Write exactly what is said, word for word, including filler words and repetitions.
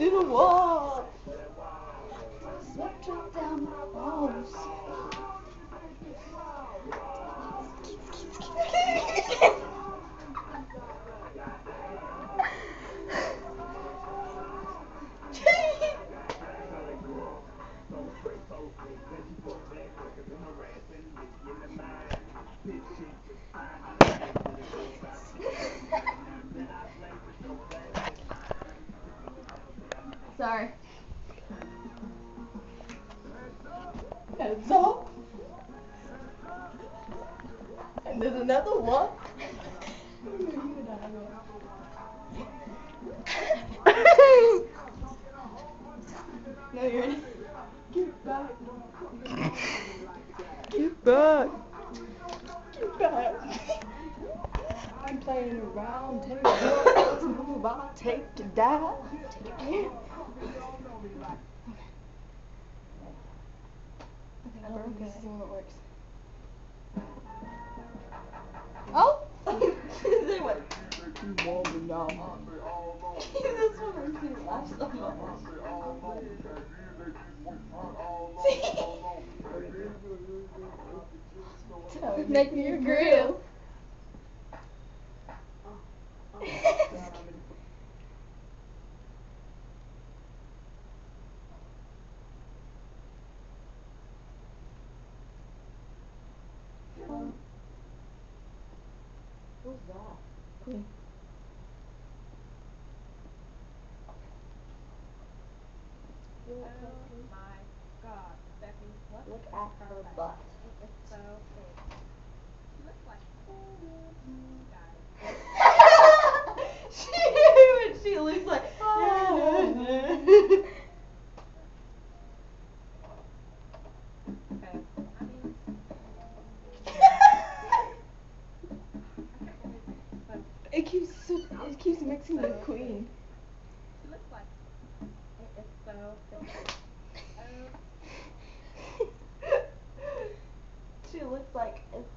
through the wall. Sweat drip down my balls. Sorry. Heads up. And there's another one. No, you're ready. Get back. Get back. Get back. I'm playing around, take it move, I'll take it down. Take it down. I think I broke this is the one that works. Oh! They went. You want me now? This one makes me laugh so much. So make me your grill. Who's that? Queen. Oh my God, Becky, what? Look at her butt. It is so big. She looks like guys. she, she looks like. Okay, I mean, It keeps it keeps mixing with Queen. she looks like it is so big. Oh. She looks like it's